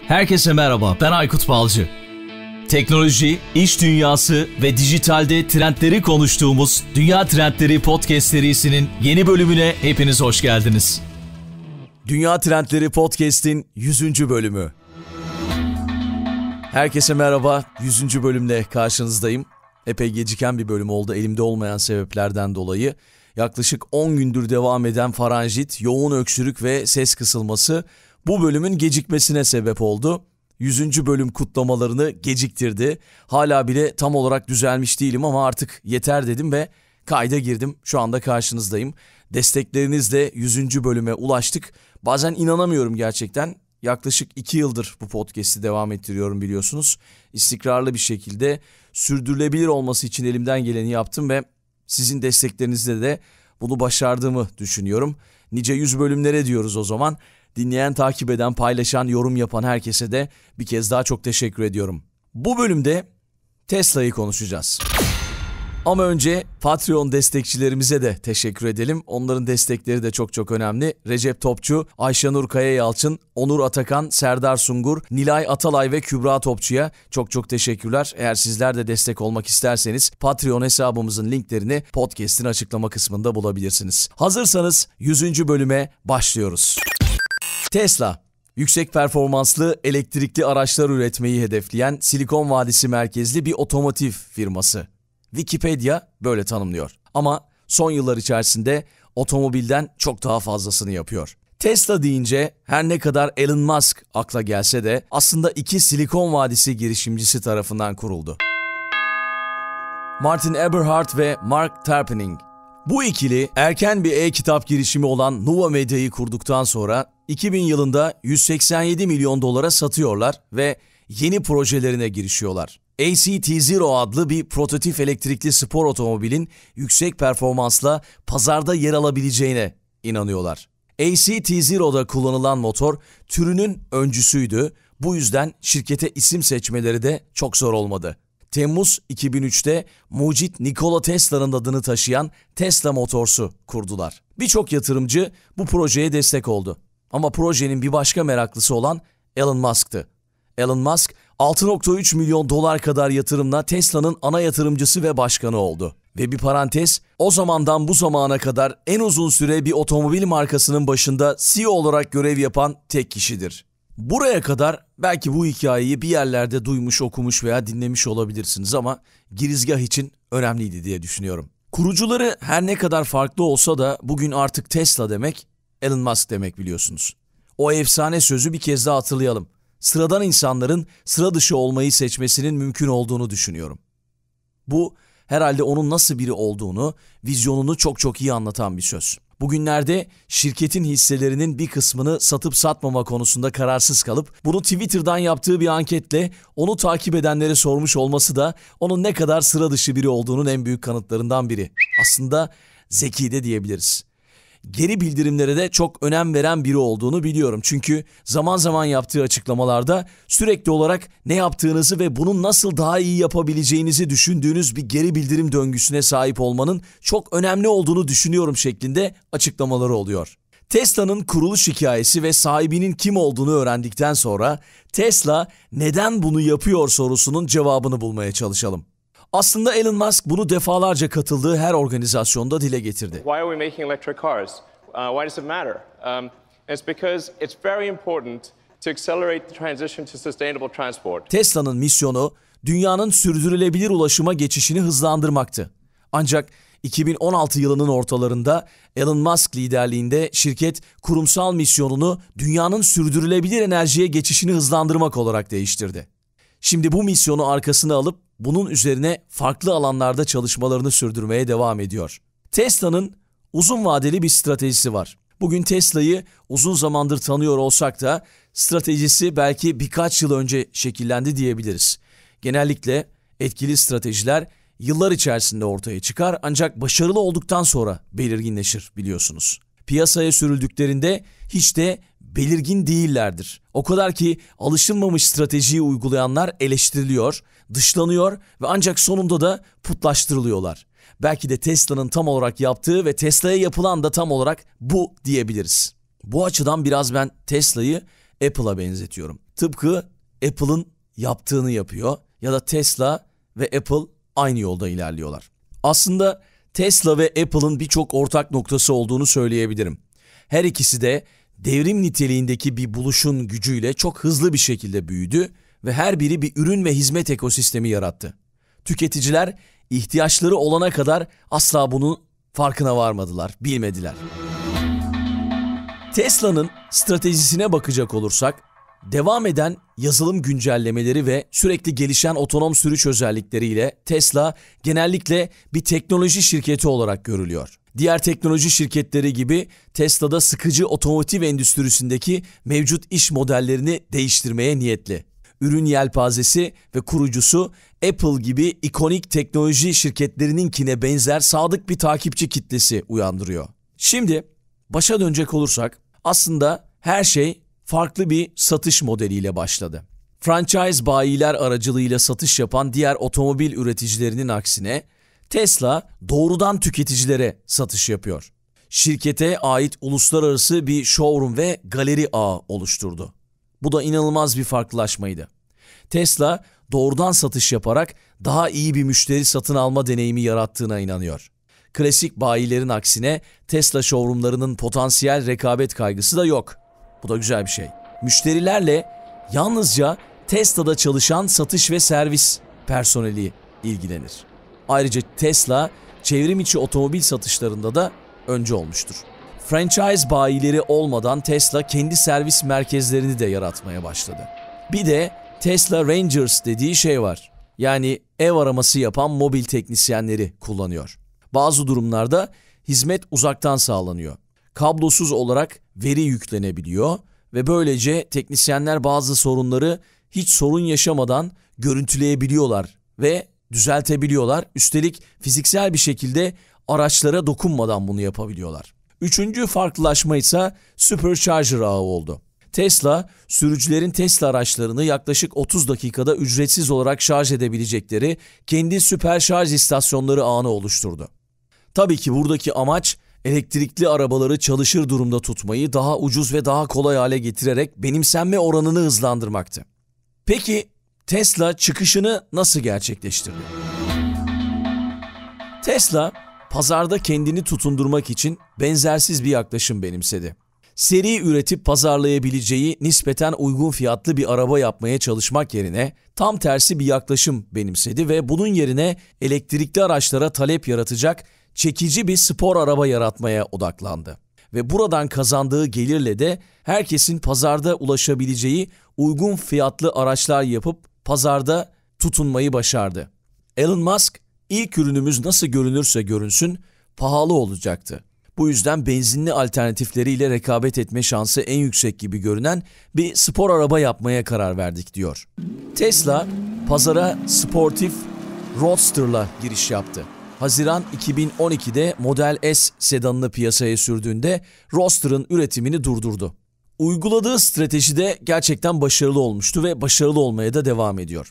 Herkese merhaba, ben Aykut Balcı. Teknoloji, iş dünyası ve dijitalde trendleri konuştuğumuz Dünya Trendleri Podcast serisinin yeni bölümüne hepiniz hoş geldiniz. Dünya Trendleri Podcast'in 100. bölümü. Herkese merhaba, 100. bölümle karşınızdayım. Epey geciken bir bölüm oldu elimde olmayan sebeplerden dolayı. Yaklaşık 10 gündür devam eden faranjit, yoğun öksürük ve ses kısılması bu bölümün gecikmesine sebep oldu. 100. bölüm kutlamalarını geciktirdi. Hala bile tam olarak düzelmiş değilim ama artık yeter dedim ve kayda girdim. Şu anda karşınızdayım. Desteklerinizle 100. bölüme ulaştık. Bazen inanamıyorum gerçekten. Yaklaşık 2 yıldır bu podcast'i devam ettiriyorum biliyorsunuz. İstikrarlı bir şekilde sürdürülebilir olması için elimden geleni yaptım ve sizin desteklerinizle de bunu başardığımı düşünüyorum. Nice 100 bölümlere diyoruz o zaman. Dinleyen, takip eden, paylaşan, yorum yapan herkese de bir kez daha çok teşekkür ediyorum. Bu bölümde Tesla'yı konuşacağız. Ama önce Patreon destekçilerimize de teşekkür edelim. Onların destekleri de çok önemli. Recep Topçu, Ayşenur Kaya-Yalçın, Onur Atakan, Serdar Sungur, Nilay Atalay ve Kübra Topçu'ya çok teşekkürler. Eğer sizler de destek olmak isterseniz Patreon hesabımızın linklerini podcast'in açıklama kısmında bulabilirsiniz. Hazırsanız 100. bölüme başlıyoruz. Tesla, yüksek performanslı elektrikli araçlar üretmeyi hedefleyen Silikon Vadisi merkezli bir otomotiv firması. Wikipedia böyle tanımlıyor. Ama son yıllar içerisinde otomobilden çok daha fazlasını yapıyor. Tesla deyince her ne kadar Elon Musk akla gelse de aslında iki Silikon Vadisi girişimcisi tarafından kuruldu. Martin Eberhard ve Mark Tarpenning. Bu ikili erken bir e-kitap girişimi olan Nuva Media'yı kurduktan sonra 2000 yılında 187 milyon dolara satıyorlar ve yeni projelerine girişiyorlar. ACT-Zero adlı bir prototip elektrikli spor otomobilin yüksek performansla pazarda yer alabileceğine inanıyorlar. ACT-Zero'da kullanılan motor türünün öncüsüydü. Bu yüzden şirkete isim seçmeleri de çok zor olmadı. Temmuz 2003'te mucit Nikola Tesla'nın adını taşıyan Tesla Motors'u kurdular. Birçok yatırımcı bu projeye destek oldu. Ama projenin bir başka meraklısı olan Elon Musk'tı. Elon Musk 6,3 milyon dolar kadar yatırımla Tesla'nın ana yatırımcısı ve başkanı oldu. Ve bir parantez, o zamandan bu zamana kadar en uzun süre bir otomobil markasının başında CEO olarak görev yapan tek kişidir. Buraya kadar belki bu hikayeyi bir yerlerde duymuş, okumuş veya dinlemiş olabilirsiniz ama girizgah için önemliydi diye düşünüyorum. Kurucuları her ne kadar farklı olsa da bugün artık Tesla demek, Elon Musk demek biliyorsunuz. O efsane sözü bir kez daha hatırlayalım. Sıradan insanların sıra dışı olmayı seçmesinin mümkün olduğunu düşünüyorum. Bu herhalde onun nasıl biri olduğunu, vizyonunu çok iyi anlatan bir söz. Bugünlerde şirketin hisselerinin bir kısmını satıp satmama konusunda kararsız kalıp bunu Twitter'dan yaptığı bir anketle onu takip edenlere sormuş olması da onun ne kadar sıra dışı biri olduğunun en büyük kanıtlarından biri. Aslında zeki de diyebiliriz. Geri bildirimlere de çok önem veren biri olduğunu biliyorum. Çünkü zaman zaman yaptığı açıklamalarda sürekli olarak ne yaptığınızı ve bunu nasıl daha iyi yapabileceğinizi düşündüğünüz bir geri bildirim döngüsüne sahip olmanın çok önemli olduğunu düşünüyorum şeklinde açıklamaları oluyor. Tesla'nın kuruluş hikayesi ve sahibinin kim olduğunu öğrendikten sonra Tesla neden bunu yapıyor sorusunun cevabını bulmaya çalışalım. Aslında Elon Musk bunu defalarca katıldığı her organizasyonda dile getirdi. Why are we making electric cars? Why does it matter? It's because it's very important to accelerate the transition to sustainable transport. Tesla'nın misyonu dünyanın sürdürülebilir ulaşıma geçişini hızlandırmaktı. Ancak 2016 yılının ortalarında Elon Musk liderliğinde şirket kurumsal misyonunu dünyanın sürdürülebilir enerjiye geçişini hızlandırmak olarak değiştirdi. Şimdi bu misyonu arkasına alıp bunun üzerine farklı alanlarda çalışmalarını sürdürmeye devam ediyor. Tesla'nın uzun vadeli bir stratejisi var. Bugün Tesla'yı uzun zamandır tanıyor olsak da stratejisi belki birkaç yıl önce şekillendi diyebiliriz. Genellikle etkili stratejiler yıllar içerisinde ortaya çıkar ancak başarılı olduktan sonra belirginleşir biliyorsunuz. Piyasaya sürüldüklerinde hiç de belirgin değillerdir. O kadar ki alışılmamış stratejiyi uygulayanlar eleştiriliyor, dışlanıyor ve ancak sonunda da putlaştırılıyorlar. Belki de Tesla'nın tam olarak yaptığı ve Tesla'ya yapılan da tam olarak bu diyebiliriz. Bu açıdan biraz ben Tesla'yı Apple'a benzetiyorum. Tıpkı Apple'ın yaptığını yapıyor ya da Tesla ve Apple aynı yolda ilerliyorlar. Aslında Tesla ve Apple'ın birçok ortak noktası olduğunu söyleyebilirim. Her ikisi de devrim niteliğindeki bir buluşun gücüyle çok hızlı bir şekilde büyüdü ve her biri bir ürün ve hizmet ekosistemi yarattı. Tüketiciler ihtiyaçları olana kadar asla bunun farkına varmadılar, bilmediler. Tesla'nın stratejisine bakacak olursak, devam eden yazılım güncellemeleri ve sürekli gelişen otonom sürüş özellikleriyle Tesla genellikle bir teknoloji şirketi olarak görülüyor. Diğer teknoloji şirketleri gibi Tesla'da sıkıcı otomotiv endüstrisindeki mevcut iş modellerini değiştirmeye niyetli. Ürün yelpazesi ve kurucusu Apple gibi ikonik teknoloji şirketlerininkine benzer sadık bir takipçi kitlesi uyandırıyor. Şimdi başa dönecek olursak aslında her şey farklı bir satış modeliyle başladı. Franchise bayiler aracılığıyla satış yapan diğer otomobil üreticilerinin aksine Tesla doğrudan tüketicilere satış yapıyor. Şirkete ait uluslararası bir showroom ve galeri ağı oluşturdu. Bu da inanılmaz bir farklılaşmaydı. Tesla doğrudan satış yaparak daha iyi bir müşteri satın alma deneyimi yarattığına inanıyor. Klasik bayilerin aksine Tesla showroomlarının potansiyel rekabet kaygısı da yok. Bu da güzel bir şey. Müşterilerle yalnızca Tesla'da çalışan satış ve servis personeli ilgilenir. Ayrıca Tesla çevrim içi otomobil satışlarında da önce olmuştur. Franchise bayileri olmadan Tesla kendi servis merkezlerini de yaratmaya başladı. Bir de Tesla Rangers dediği şey var. Yani ev araması yapan mobil teknisyenleri kullanıyor. Bazı durumlarda hizmet uzaktan sağlanıyor. Kablosuz olarak veri yüklenebiliyor ve böylece teknisyenler bazı sorunları hiç sorun yaşamadan görüntüleyebiliyorlar ve düzeltebiliyorlar. Üstelik fiziksel bir şekilde araçlara dokunmadan bunu yapabiliyorlar. Üçüncü farklılaşma ise Supercharger ağı oldu. Tesla, sürücülerin Tesla araçlarını yaklaşık 30 dakikada ücretsiz olarak şarj edebilecekleri kendi süper şarj istasyonları ağını oluşturdu. Tabii ki buradaki amaç elektrikli arabaları çalışır durumda tutmayı daha ucuz ve daha kolay hale getirerek benimsenme oranını hızlandırmaktı. Peki Tesla çıkışını nasıl gerçekleştirdi? Tesla, pazarda kendini tutundurmak için benzersiz bir yaklaşım benimsedi. Seri üretip pazarlayabileceği nispeten uygun fiyatlı bir araba yapmaya çalışmak yerine tam tersi bir yaklaşım benimsedi ve bunun yerine elektrikli araçlara talep yaratacak çekici bir spor araba yaratmaya odaklandı. Ve buradan kazandığı gelirle de herkesin pazarda ulaşabileceği uygun fiyatlı araçlar yapıp pazarda tutunmayı başardı. Elon Musk, ilk ürünümüz nasıl görünürse görünsün pahalı olacaktı. Bu yüzden benzinli alternatifleriyle rekabet etme şansı en yüksek gibi görünen bir spor araba yapmaya karar verdik diyor. Tesla, pazara sportif Roadster'la giriş yaptı. Haziran 2012'de Model S sedanını piyasaya sürdüğünde Roadster'ın üretimini durdurdu. Uyguladığı strateji de gerçekten başarılı olmuştu ve başarılı olmaya da devam ediyor.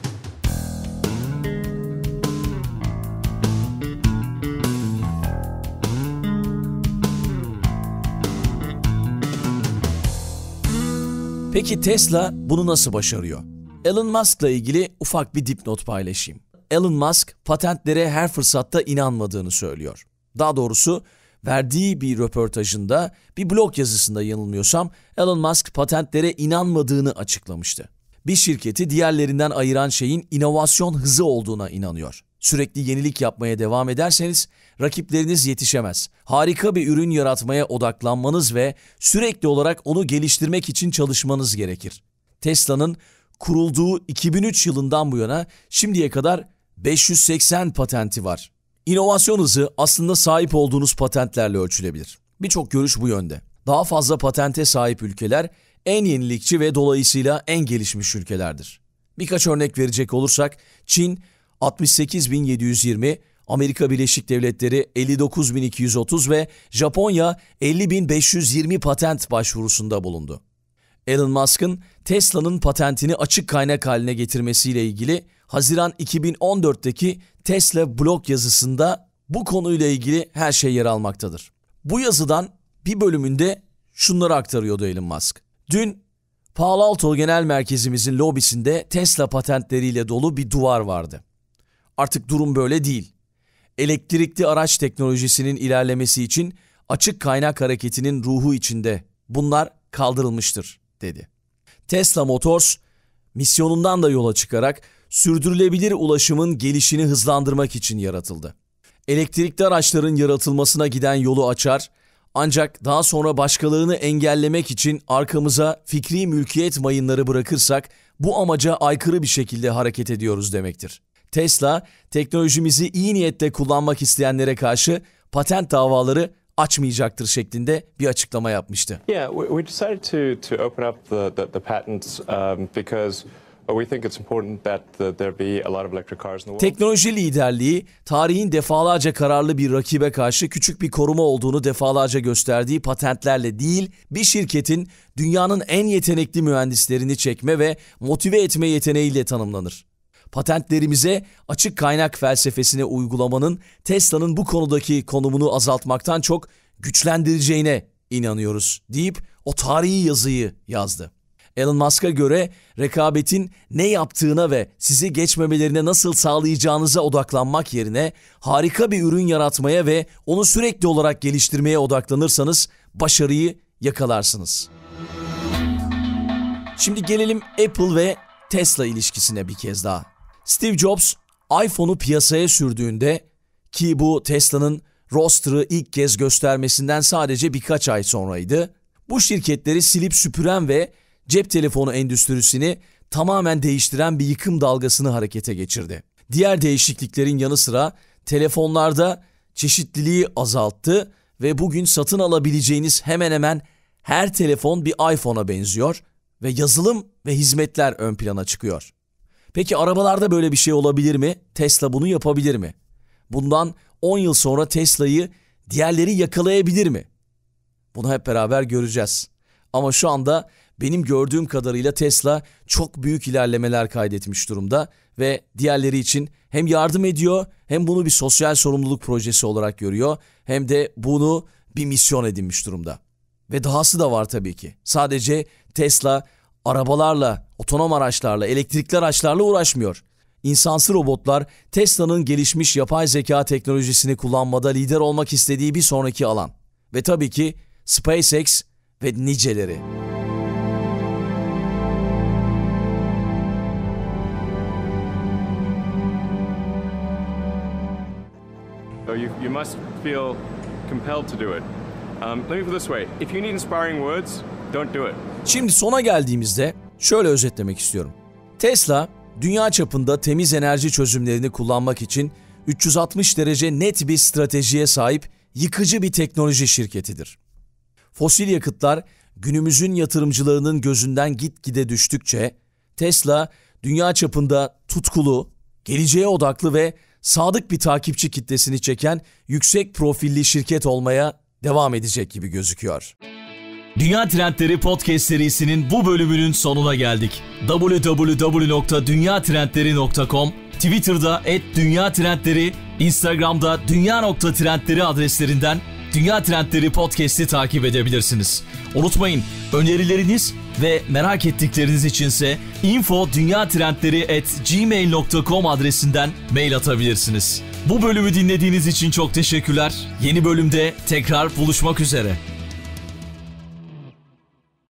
Peki Tesla bunu nasıl başarıyor? Elon Musk'la ilgili ufak bir dipnot paylaşayım. Elon Musk patentlere her fırsatta inanmadığını söylüyor. Daha doğrusu verdiği bir röportajında, bir blog yazısında yanılmıyorsam Elon Musk patentlere inanmadığını açıklamıştı. Bir şirketi diğerlerinden ayıran şeyin inovasyon hızı olduğuna inanıyor. Sürekli yenilik yapmaya devam ederseniz rakipleriniz yetişemez. Harika bir ürün yaratmaya odaklanmanız ve sürekli olarak onu geliştirmek için çalışmanız gerekir. Tesla'nın kurulduğu 2003 yılından bu yana şimdiye kadar 580 patenti var. İnovasyon hızı aslında sahip olduğunuz patentlerle ölçülebilir. Birçok görüş bu yönde. Daha fazla patente sahip ülkeler en yenilikçi ve dolayısıyla en gelişmiş ülkelerdir. Birkaç örnek verecek olursak Çin 68.720, Amerika Birleşik Devletleri 59.230 ve Japonya 50.520 patent başvurusunda bulundu. Elon Musk'ın Tesla'nın patentini açık kaynak haline getirmesiyle ilgili Haziran 2014'teki Tesla blog yazısında bu konuyla ilgili her şey yer almaktadır. Bu yazıdan bir bölümünde şunları aktarıyordu Elon Musk. Dün Palo Alto Genel Merkezimizin lobisinde Tesla patentleriyle dolu bir duvar vardı. Artık durum böyle değil. Elektrikli araç teknolojisinin ilerlemesi için açık kaynak hareketinin ruhu içinde bunlar kaldırılmıştır, dedi. Tesla Motors, misyonundan da yola çıkarak sürdürülebilir ulaşımın gelişini hızlandırmak için yaratıldı. Elektrikli araçların yaratılmasına giden yolu açar, ancak daha sonra başkalarını engellemek için arkamıza fikri mülkiyet mayınları bırakırsak bu amaca aykırı bir şekilde hareket ediyoruz demektir. Tesla, teknolojimizi iyi niyetle kullanmak isteyenlere karşı patent davaları açmayacaktır şeklinde bir açıklama yapmıştı. Yeah, we decided to open up the patents because we think it's important that there be a lot of electric cars in the world. Teknoloji liderliği, tarihin defalarca kararlı bir rakibe karşı küçük bir koruma olduğunu defalarca gösterdiği patentlerle değil, bir şirketin dünyanın en yetenekli mühendislerini çekme ve motive etme yeteneğiyle tanımlanır. Patentlerimize açık kaynak felsefesine uygulamanın Tesla'nın bu konudaki konumunu azaltmaktan çok güçlendireceğine inanıyoruz deyip o tarihi yazıyı yazdı. Elon Musk'a göre rekabetin ne yaptığına ve sizi geçmemelerine nasıl sağlayacağınıza odaklanmak yerine harika bir ürün yaratmaya ve onu sürekli olarak geliştirmeye odaklanırsanız başarıyı yakalarsınız. Şimdi gelelim Apple ve Tesla ilişkisine bir kez daha. Steve Jobs iPhone'u piyasaya sürdüğünde, ki bu Tesla'nın Roadster'ı ilk kez göstermesinden sadece birkaç ay sonraydı, bu şirketleri silip süpüren ve cep telefonu endüstrisini tamamen değiştiren bir yıkım dalgasını harekete geçirdi. Diğer değişikliklerin yanı sıra telefonlarda çeşitliliği azalttı ve bugün satın alabileceğiniz hemen hemen her telefon bir iPhone'a benziyor ve yazılım ve hizmetler ön plana çıkıyor. Peki arabalarda böyle bir şey olabilir mi? Tesla bunu yapabilir mi? Bundan 10 yıl sonra Tesla'yı diğerleri yakalayabilir mi? Bunu hep beraber göreceğiz. Ama şu anda benim gördüğüm kadarıyla Tesla çok büyük ilerlemeler kaydetmiş durumda ve diğerleri için hem yardım ediyor, hem bunu bir sosyal sorumluluk projesi olarak görüyor, hem de bunu bir misyon edinmiş durumda. Ve dahası da var tabii ki. Sadece Tesla arabalarla, otonom araçlarla, elektrikli araçlarla uğraşmıyor. İnsansı robotlar Tesla'nın gelişmiş yapay zeka teknolojisini kullanmada lider olmak istediği bir sonraki alan. Ve tabii ki SpaceX ve niceleri. So you must feel compelled to do it. Let me put it this way. If you need inspiring words, don't do it. Şimdi sona geldiğimizde şöyle özetlemek istiyorum. Tesla, dünya çapında temiz enerji çözümlerini kullanmak için 360 derece net bir stratejiye sahip yıkıcı bir teknoloji şirketidir. Fosil yakıtlar günümüzün yatırımcılarının gözünden gitgide düştükçe Tesla, dünya çapında tutkulu, geleceğe odaklı ve sadık bir takipçi kitlesini çeken yüksek profilli şirket olmaya devam edecek gibi gözüküyor. Dünya Trendleri Podcast serisinin bu bölümünün sonuna geldik. www.dünyatrendleri.com, Twitter'da @dünyatrendleri, Instagram'da dünya.trendleri adreslerinden Dünya Trendleri Podcast'i takip edebilirsiniz. Unutmayın, önerileriniz ve merak ettikleriniz içinse info@dünyatrendleri@gmail.com adresinden mail atabilirsiniz. Bu bölümü dinlediğiniz için çok teşekkürler. Yeni bölümde tekrar buluşmak üzere.